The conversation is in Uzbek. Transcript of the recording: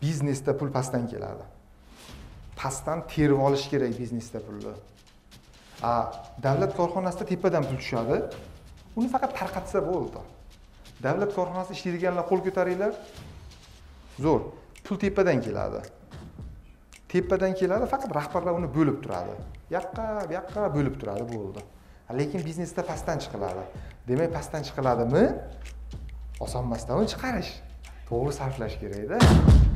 Biznesda pul pastdan keladi. Pastdan terib olish kerak biznesda pulni. Davlat korxonasida tepadan pul tushadi. Uni faqat tarqatsa bo'ldi. Davlat korxonasida ishlaydiganlar qo'l ko'taringlar. Zo'r. Pul tepadan keladi. Tepadan keladi, faqat rahbarlar uni bo'lib turadi. Bu yoqqa bo'lib turadi, bo'ldi. Lekin biznesda pastdan chiqiladi. Demak, pastdan chiqiladimi? Oson emasdan uni chiqarish. To'g'ri sarflash kerak-da.